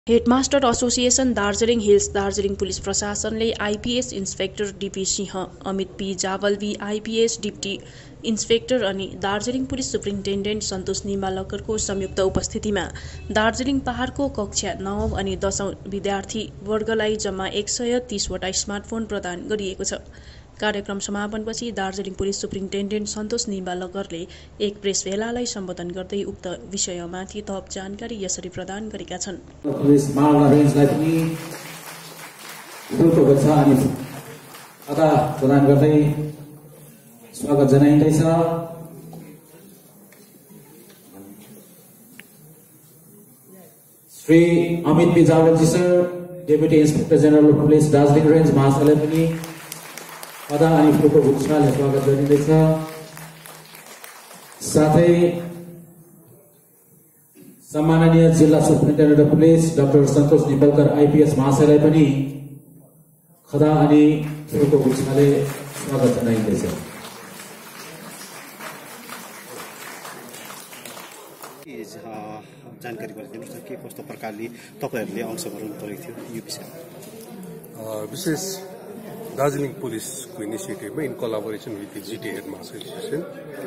Headmaster association Darjeeling hills Darjeeling police प्रशासनले IPS inspector DP Singh, Amit P Javalgi IPS deputy inspector अनि Darjeeling police superintendent Santosh निम्बालकरको संयुक्त उपस्थितिमा दार्जिलिङ पहाडको कक्षा 9 अनि 10औं विद्यार्थी वर्गलाई जम्मा 130 वटा स्मार्टफोन प्रदान गरिएको छ। कार्यक्रम समापनपछि दार्जिलिङ पुलिस सुप्रिन्टेन्डेन्ट सन्तोष निम्बालकरले एक प्रेस भेलालाई सम्बोधन गर्दै उक्त विषयमाथि थप जानकारी यसरी प्रदान गरेका छन्। पुलिस मालदा रेन्जलाई पनि फुलको गर्छ अनि अदा प्रदान गर्दै स्वागत जनाइँदैछ। Shri Amit P Javalgi sir, deputy inspector general of police Darjeeling range महाशयलाई पनि पदा अनि फुलको गुच्छाले स्वागत गरिँदैछ। साथै सम्माननीय जिल्ला superintendent of police doctor Santosh Nimbalkar IPS महाशयलाई पनि खदा अनि फुलको गुच्छाले स्वागत जनाइँदैछ। जानकारी गरिदिनुहोस् न के कस्तो प्रकारले तपाईहरुले अंशग्रहण गरेको थियो यो विषयमा। विशेष दार्जिलिङ पुलिसको इनिसिएटिभमा in collaboration with GTA headmaster association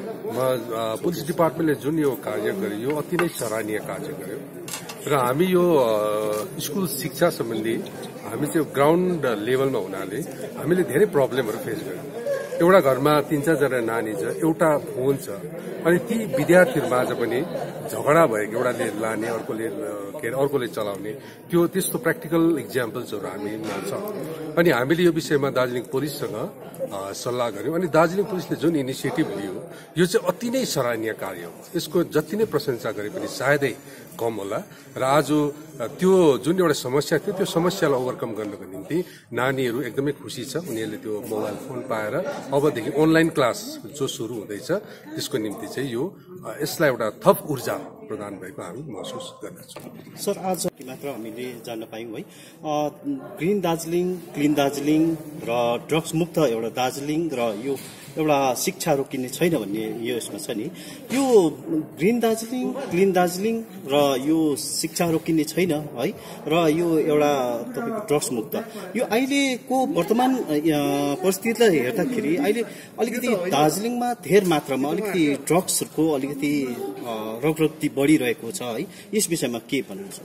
police डिपार्टमेन्टले जुन यो कार्य गर्यो यो अति नै सराहनीय कार्य गर्यो र हामी यो स्कुल शिक्षा सम्बन्धी हामी चाहिँ ग्राउन्ड लेभलमा हुनाले हामीले धेरै प्रब्लमहरू फेस गर्यौं। एउटा घरमा 3-4 जना नानी छ, एउटा फोन छ अनि ती विद्यार्थीहरूमाझ पनि झगडा भएको, एउटाले लाने अर्कोले चलाउने त्यो त्यस्तो प्र्याक्टिकल इक्जाम्पल्सहरू हामीमा छ। अनि हामीले यो विषयमा दार्जिलिङ पुलिससँग सल्लाह गर्यौं अनि दार्जिलिङ पुलिसले जुन इनिसिएटिभ लियो यो चाहिँ अति नै सराहनीय कार्य हो। यसको जति नै प्रशंसा गरे पनि सायदै कम होला र आज त्यो जुन एउटा समस्या थियो त्यो समस्यालाई ओभरकम गर्नको निम्ति नानीहरू एकदमै खुसी छ। उनीहरूले त्यो मोबाइल फोन पाएर अबदेखि अनलाइन क्लास जो सुरु हुँदैछ त्यसको निम्ति चाहिँ यो यसलाई एउटा थप ऊर्जा प्रदान भएको हामी महसुस गर्दछौँ। सर, आज मात्र हामीले जान्न पायौं है ग्रीन दार्जिलिङ, क्लिन दार्जिलिङ र ड्रग्स मुक्त एउटा दार्जिलिङ र यो एउटा शिक्षा रोकिने छैन भन्ने यो यसमा छ नि। यो ग्रीन दार्जिलिङ, क्लिन दार्जिलिङ र यो शिक्षा रोकिने छैन है र यो एउटा तपाईको ड्रग्स मुक्त यो अहिलेको वर्तमान परिस्थितिलाई हेर्दाखेरि अहिले अलिकति दार्जिलिङमा धेर मात्रामा अलिकति ड्रग्सहरुको अलिकति रगरग्ती बढिरहेको छ है। यस विषयमा के भन्नुहुन्छ?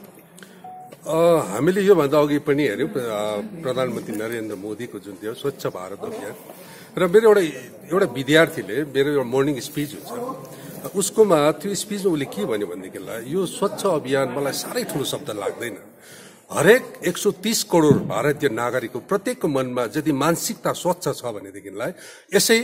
हामीले यो भन्दा अघि पनि हेर्यौं प्रधानमन्त्री नरेन्द्र मोदीको जुन थियो स्वच्छ भारत अभियान र मेरो एउटा विद्यार्थीले मेरो एउटा मर्निङ स्पिच हुन्छ उसकोमा त्यो स्पिचमा उसले के भन्यो भनेदेखिलाई यो स्वच्छ अभियान मलाई साह्रै ठूलो शब्द लाग्दैन। हरेक 130 करोड भारतीय नागरिकको प्रत्येकको मनमा यदि मानसिकता स्वच्छ छ भनेदेखिलाई यसै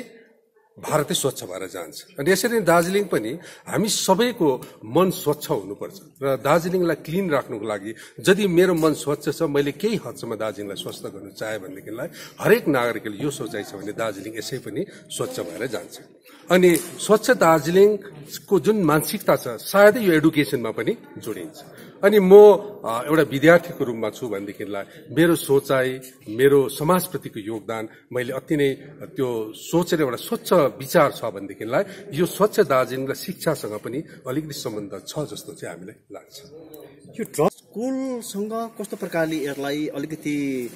भारतै स्वच्छ भएर जान्छ। अनि यसरी नै दार्जिलिङ पनि हामी सबैको मन स्वच्छ हुनुपर्छ र दार्जिलिङलाई क्लिन राख्नुको लागि यदि मेरो मन स्वच्छ छ, मैले केही हदसम्म दार्जिलिङलाई स्वस्थ गर्न चाहे भनेदेखिलाई हरेक नागरिकले यो सोचाइ छ भने दार्जिलिङ यसै पनि स्वच्छ भएर जान्छ। अनि स्वच्छ दार्जिलिङको जुन मानसिकता छ सायदै यो एडुकेसनमा पनि जोडिन्छ। अनि म एउटा विद्यार्थीको रूपमा छु भनेदेखिलाई मेरो सोचाइ, मेरो समाजप्रतिको योगदान मैले अति नै त्यो सोचेर एउटा स्वच्छ विचार छ भनेदेखिलाई यो स्वच्छ दार्जिलिङ र शिक्षासँग पनि अलिकति सम्बन्ध छ जस्तो चाहिँ हामीलाई लाग्छ। यो ड्रग्स स्कुलसँग कस्तो प्रकारले यसलाई अलिकति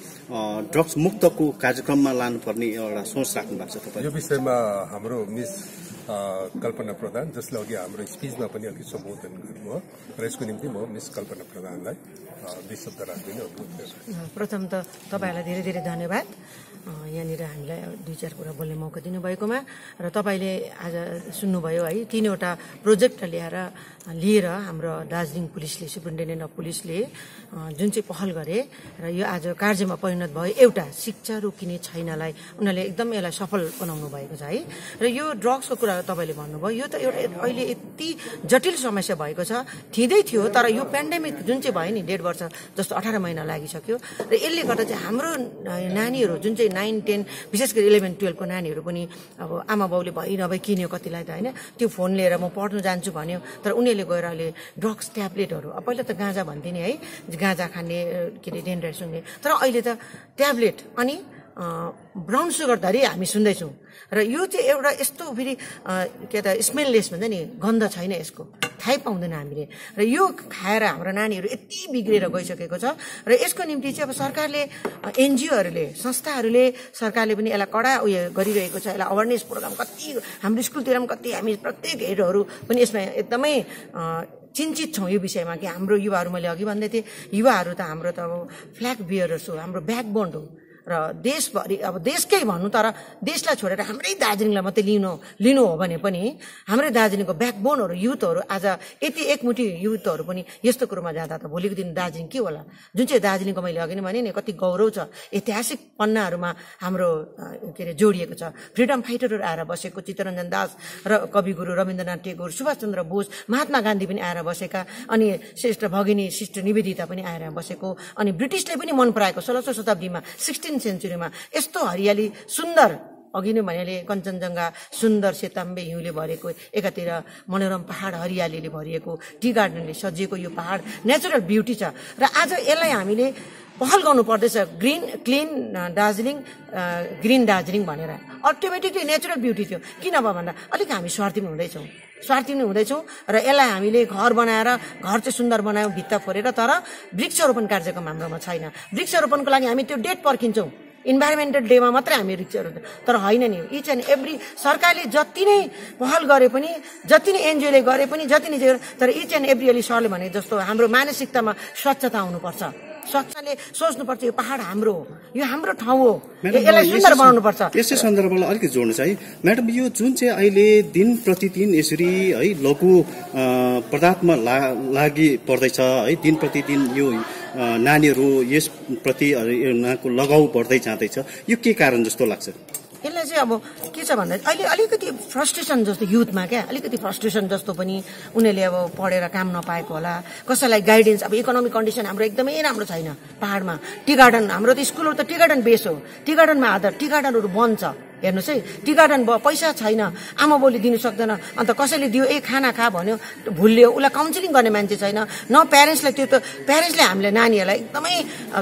ड्रग्स मुक्तको कार्यक्रममा लानुपर्ने एउटा सोच राख्नु भएको छ तपाईँ? यो विषयमा हाम्रो मिस कल्पना प्रधान जसले अघि हाम्रो स्पिचमा पनि अघि सम्बोधन गर्नुभयो र यसको निम्ति म मिस कल्पना प्रधानलाई 2 शब्द राख्दिन अनुरोध गर्छु। प्रथम त तपाईहरुलाई धेरै धेरै धन्यवाद यहाँनिर हामीलाई 2-4 कुरा बोल्ने मौका दिनुभएकोमा र तपाईले आज सुन्नुभयो है 3वटा प्रोजेक्ट लिएर हाम्रो दार्जिलिङ पुलिसले सुप्रिन्टेन्डेन्ट अफ पुलिसले जुन चाहिँ पहल गरे र यो आज कार्यमा परिणत भयो। एउटा शिक्षा रोकिने छैनलाई उनीहरूले एकदम यसलाई सफल बनाउनु भएको छ है र यो ड्रग्सको कुरा तपाईले भन्नुभयो यो त एउटा अहिले यति जटिल समस्या भएको छ, थिँदै थियो तर यो पेन्डेमिक जुन चाहिँ भयो नि 1.5 वर्ष जस्तो 18 महिना लागिसक्यो र यसले गर्दा चाहिँ हाम्रो नानीहरू जुन चाहिँ 9, 10 विशेष गरी 11, 12 को नानीहरू पनि अब आमा बाउले भइ नभई किन्यो कतिलाई त हैन त्यो फोन लिएर म पढ्न जान्छु भन्यो तर उनीहरूले गएर अहिले ड्रग्स ट्याब्लेटहरू पहिला त गाँजा भन्थे नि है, गाँजा खाने के अरे डेन्ड्राइट सुन्ने, तर अहिले त ट्याब्लेट अनि ब्राउन सुगर धरि हामी सुन्दैछौँ र यो चाहिँ एउटा यस्तो फेरि के त स्मेललेस भन्छ नि, गन्ध छैन यसको, थाहै पाउँदैन हामीले। र यो खाएर हाम्रो नानीहरू यति बिग्रेर गइसकेको छ र यसको निम्ति चाहिँ अब सरकारले, एनजिओहरूले, संस्थाहरूले, सरकारले पनि यसलाई कडा उयो गरिरहेको छ। यसलाई अवेरनेस प्रोग्राम कति हाम्रो स्कुलतिर पनि कति, हामी प्रत्येक हेडहरू पनि यसमा एकदमै चिन्तित छौँ यो विषयमा कि हाम्रो युवाहरू, मैले अघि भन्दै थिएँ, युवाहरू त हाम्रो त अब फ्ल्याग बियरर्स हो, हाम्रो ब्याकबोन हो र देशभरि, अब देशकै भन्नु तर देशलाई छोडेर हाम्रै दार्जिलिङलाई मात्रै लिनु हो भने पनि हाम्रै दार्जिलिङको ब्याकबोनहरू, युथहरू, आज यति एकमुठी युथहरू पनि यस्तो कुरोमा जाँदा त भोलिको दिन दार्जिलिङ के होला? जुन चाहिँ दार्जिलिङको मैले अघि नै भने नि कति गौरव छ, ऐतिहासिक पन्नाहरूमा हाम्रो के अरे जोडिएको छ। फ्रिडम फाइटरहरू आएर बसेको, चित्तरञ्जन दास र कविगुरु रविन्द्रनाथ टेगोर, सुभाष चन्द्र बोस, महात्मा गान्धी पनि आएर बसेका, अनि श्रेष्ठ भगिनी सिस्टर निवेदिता पनि आएर बसेको, अनि ब्रिटिसले पनि मन पराएको 16औं शताब्दीमा 16th सेन्चुरीमा यस्तो हरियाली सुन्दर, अघि नै मैले कञ्चनजङ्घा सुन्दर सेताम्बे हिउँले भरेको, एकातिर मनोरम पहाड हरियालीले भरिएको, टी गार्डनले सजिएको यो पहाड नेचुरल ब्युटी छ। र आज यसलाई हामीले पहल गर्नु पर्दैछ, क्लिन दार्जिलिङ, ग्रिन दार्जिलिङ भनेर। अटोमेटिकली नेचुरल ब्युटी थियो, किन भन्दा अलिक हामी स्वार्थी पनि हुँदैछौँ र यसलाई हामीले घर बनाएर, घर चाहिँ सुन्दर बनायौँ, भित्ता फोरेर, तर वृक्षारोपण कार्यक्रम हाम्रोमा छैन। वृक्षारोपणको लागि हामी त्यो डेट पर्खिन्छौँ, इन्भाइरोमेन्टल डेमा मात्रै हामी वृक्षारोपण, तर होइन नि। इच एन्ड एभ्री सरकारले जति नै पहल गरे पनि, जति नै एनजिओले गरे पनि, जति नै, तर इच एन्ड एभ्री अलि सरले भने जस्तो हाम्रो मानसिकतामा स्वच्छता आउनुपर्छ। स्वच्छले सोच्नुपर्छ यो पहाड हाम्रो हो, यो हाम्रो ठाउँ हो, यसलाई सुन्दर बनाउनुपर्छ। यसै सन्दर्भलाई अलिकति जोड्नु छ है म्याडम। यो जुन चाहिँ अहिले दिन प्रतिदिन यसरी है लघु पदार्थमा लागि पर्दैछ है, दिन प्रतिदिन यो नानीहरू यसप्रति उनीहरूको लगाउ बढ्दै जाँदैछ, यो के कारण जस्तो लाग्छ? यसलाई चाहिँ अब के छ भन्दा अहिले अलिकति फ्रस्ट्रेसन जस्तो युथमा, क्या अलिकति फ्रस्ट्रेसन जस्तो पनि, उनीहरूले अब पढेर काम नपाएको होला, कसैलाई गाइडेन्स, अब इकोनोमिक कन्डिसन हाम्रो एकदमै राम्रो छैन पहाडमा। टी गार्डन, हाम्रो त स्कुलहरू त टी गार्डन बेस हो, टी गार्डनमा आधार, टी गार्डनहरू बन्द छ। हेर्नुहोस् है, टी गार्डन भयो, पैसा छैन, आमा बाउले दिनु सक्दैन, अन्त कसैले दियो खाना खा भन्यो, भुल्यो, उसलाई काउन्सिलिङ गर्ने मान्छे छैन, न प्यारेन्ट्सलाई। त्यो त प्यारेन्ट्सले हामीले नानीहरूलाई एकदमै,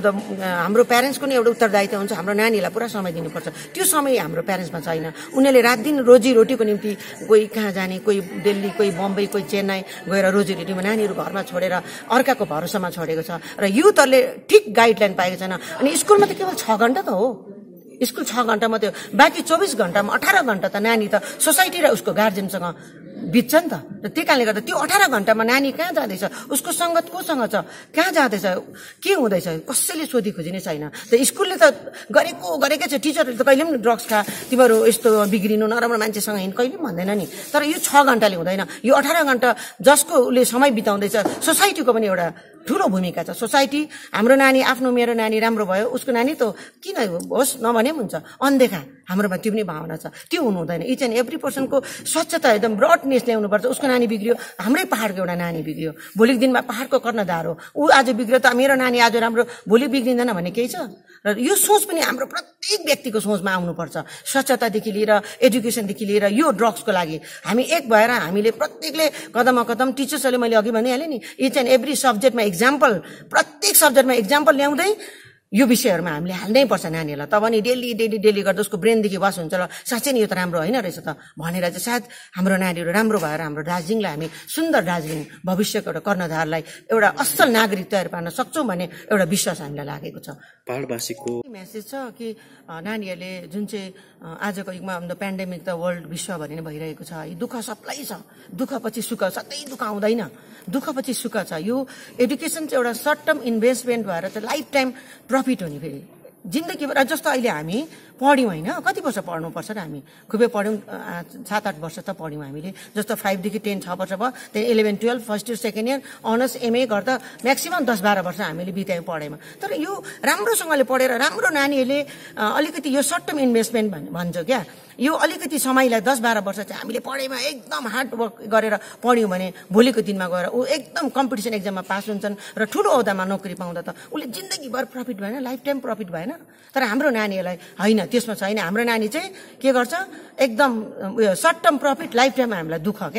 हाम्रो प्यारेन्ट्सको नै एउटा उत्तरदायित्व हुन्छ, हाम्रो नानीहरूलाई पुरा समय दिनुपर्छ, त्यो समय हाम्रो प्यारेन्ट्समा छैन। उनीहरूले रात दिन रोजीरोटीको निम्ति कोही कहाँ जाने, कोही दिल्ली, कोही बम्बई, कोही चेन्नई गएर रोजीरोटीमा नानीहरू घरमा छोडेर अर्काको भरोसामा छोडेको छ र युथहरूले ठिक गाइडलाइन पाएको छैन। अनि स्कुलमा त केवल 6 घण्टा त हो, स्कुल 6 घण्टा मात्रै हो, बाँकी 24 घण्टामा 18 घण्टा त नानी त सोसाइटी र उसको गार्जेनसँग बित्छ नि त। र त्यही कारणले गर्दा त्यो 18 घण्टामा नानी कहाँ जाँदैछ, उसको सङ्गत कोसँग छ, कहाँ जाँदैछ, के हुँदैछ, कसैले सोधी खोजी नै छैन। त स्कुलले त गरेकै छ, टिचरले त कहिले पनि ड्रग्स खा, तिमीहरू यस्तो बिग्रिनु, नराम्रो मान्छेसँग हिँड, कहिले पनि भन्दैन नि। तर यो 6 घण्टाले हुँदैन, यो 18 घण्टा जसको उसले समय बिताउँदैछ, सोसाइटीको पनि एउटा ठुलो भूमिका छ। सोसाइटी, हाम्रो नानी, आफ्नो मेरो नानी राम्रो भयो, उसको नानी त किन होस् नभने पनि हुन्छ, अनदेखा हाम्रोमा त्यो पनि भावना छ, त्यो हुनु हुँदैन। इच एन्ड एभ्री पर्सनको स्वच्छता एकदम ब्रडनेस ल्याउनुपर्छ। उसको नानी बिग्रियो, हाम्रै पहाडको एउटा नानी बिग्रियो, भोलिको दिनमा पहाडको कर्णधार हो, ऊ आज बिग्रियो त मेरो नानी आज राम्रो, भोलि बिग्रिँदैन भन्ने केही छ? र यो सोच पनि हाम्रो प्रत्येक व्यक्तिको सोचमा आउनुपर्छ, स्वच्छतादेखि लिएर, एजुकेसनदेखि लिएर, यो ड्रग्सको लागि हामी एक भएर हामीले प्रत्येकले कदममा कदम, टिचर्सहरूले मैले अघि भनिहालेँ नि, इच एन्ड एभ्री सब्जेक्टमा इक्जाम्पल, प्रत्येक सब्जेक्टमा इक्जाम्पल ल्याउँदै यो विषयहरूमा हामीले हाल्नै पर्छ नानीहरूलाई। तब नि डेली गर्दा उसको ब्रेनदेखि वास हुन्छ, र साँच्चै नि यो त राम्रो होइन रहेछ त भनेर चाहिँ सायद हाम्रो नानीहरू राम्रो भएर हाम्रो दार्जिलिङलाई हामी सुन्दर दार्जिलिङ, भविष्यको एउटा कर्णधारलाई एउटा असल नागरिक तयार पार्न सक्छौँ भन्ने एउटा विश्वास हामीलाई लागेको छ। पहाडवासीको मेसेज छ कि नानीहरूले जुन चाहिँ आजको युगमा पेन्डेमिक त वर्ल्ड विश्वभरि नै भइरहेको छ, दुःख सबलाई छ, दुःख पछि सुख, सधैँ दुःख आउँदैन, दुःख पछि सुख छ। यो एडुकेसन चाहिँ एउटा सर्ट टर्म इन्भेस्टमेन्ट भएर चाहिँ लाइफ टाइम प्रफिट हुने, फेरि जिन्दगीभर। जस्तो अहिले हामी पढ्यौँ होइन, कति वर्ष पढ्नुपर्छ र हामी खुबै पढ्यौँ, 7-8 वर्ष त पढ्यौँ हामीले। जस्तो 5 देखि 10 6 वर्ष भयो, त्यहाँदेखि 11 12 first year second year honours MA गर्दा म्याक्सिमम् 10-12 वर्ष हामीले बितायौँ पढाइमा। तर यो राम्रोसँगले पढेर राम्रो नानीहरूले अलिकति यो सर्ट टर्म इन्भेस्टमेन्ट भन्छ क्या, यो अलिकति समयलाई 10-12 वर्ष चाहिँ हामीले पढाइमा एकदम हार्ड वर्क गरेर पढ्यौँ भने भोलिको दिनमा गएर ऊ एकदम कम्पिटिसन एक्जाममा पास हुन्छन् र ठुलो औदामा नोकरी पाउँदा त उसले जिन्दगीभर प्रफिट भएन, लाइफ टाइम प्रफिट भएन। तर हाम्रो नानीहरूलाई होइन, त्यसमा छैन। हाम्रो नानी चाहिँ के गर्छ, एकदम उयो सर्ट टर्म प्रफिट, लाइफ टाइममा हामीलाई दुःख क्या,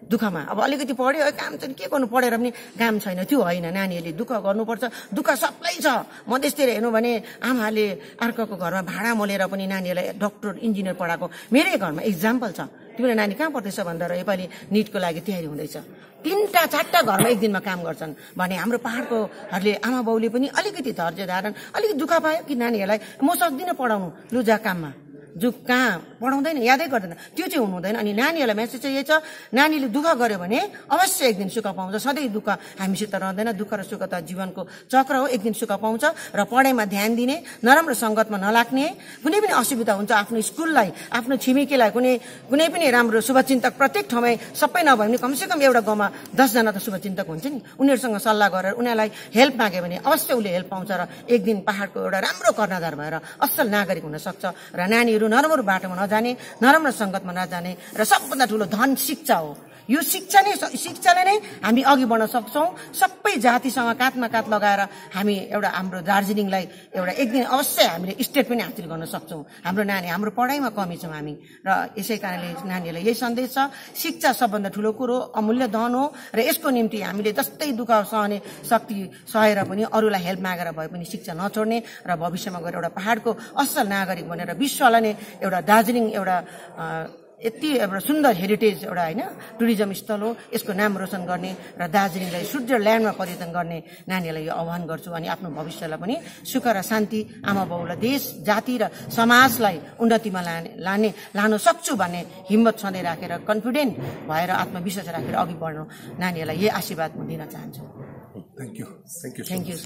दुःखमा अब अलिकति पढ्यो काम चाहिँ के गर्नु पढेर पनि काम छैन त्यो होइन नानीहरूले दुःख गर्नुपर्छ दुःख सबै छ मधेसतिर हेर्नु भने आमाले अर्काको घरमा भाडा मोलेर पनि नानीहरूलाई डक्टर इन्जिनियर पढाएको मेरै घरमा इक्जाम्पल छ तिम्रो नानी कहाँ पढ्दैछ भन्दा योपालि निटको लागि तयारी हुँदैछ 3-4 घरमा एक दिनमा काम गर्छन् भने हाम्रो पहाडकोहरूले आमा बाउले पनि अलिकति धैर्य धारण अलिकति दुःख पायो कि नानीहरूलाई म सक्दिनँ पढाउनु लु जा काममा जो कहाँ पढाउँदैन यादै गर्दैन त्यो चाहिँ हुनु हुँदैन अनि नानीहरूलाई मेसेज चाहिँ यही छ नानीले दुःख गर्यो भने अवश्य एक दिन सुख पाउँछ सधैँ दुःख हामीसित रहँदैन दुःख र सुख त जीवनको चक्र हो एक दिन सुख पाउँछ र पढाइमा ध्यान दिने नराम्रो सङ्गतमा नलाग्ने कुनै पनि असुविधा हुन्छ आफ्नो स्कुललाई आफ्नो छिमेकीलाई कुनै पनि राम्रो शुभचिन्तक प्रत्येक ठाउँमै सबै नभए पनि कमसेकम एउटा गाउँमा 10 जना त शुभचिन्तक हुन्छ नि उनीहरूसँग सल्लाह गरेर उनीहरूलाई हेल्प माग्यो भने अवश्य उसले हेल्प पाउँछ र एक दिन पहाडको एउटा राम्रो कर्णधार भएर असल नागरिक हुन सक्छ र नानीहरू नराम्रो बाटोमा नजाने नराम्रो सङ्गतमा नजाने र सबभन्दा ठुलो धन शिक्षा हो यो शिक्षाले नै हामी अघि बढ्न सक्छौं सबै जातिसँग काँधमा काँध लगाएर हामी एउटा हाम्रो दार्जिलिङलाई एउटा एक दिन अवश्य हामीले स्टेट पनि हासिल गर्न सक्छौं हाम्रो नानी हाम्रो पढाइमा कमी छौं हामी र यसै कारणले नानीहरूलाई यही सन्देश छ शिक्षा सबभन्दा ठुलो कुरो अमूल्य धन हो र यसको निम्ति हामीले जस्तै दुःख सहने शक्ति सहेर पनि अरूलाई हेल्प मागेर भए पनि शिक्षा नछोड्ने र भविष्यमा गएर एउटा पहाडको असल नागरिक बनेर विश्वलाई नै एउटा दार्जिलिङ एउटा यति एउटा सुन्दर हेरिटेज एउटा हैन टुरिज्म स्थल हो यसको नाम रोशन गर्ने र दार्जिलिङलाई स्विट्जरल्यान्डमा परिवर्तन गर्ने नानीहरूलाई यो आह्वान गर्छु अनि आफ्नो भविष्यलाई पनि सुख र शान्ति आमा बाउलाई देश जाति र समाजलाई उन्नतिमा लान सक्छु भन्ने हिम्मत सधैँ राखेर कन्फिडेन्ट भएर आत्मविश्वास राखेर अघि बढ्नु नानीहरूलाई यही आशीर्वाद म दिन चाहन्छु थ्यांक यू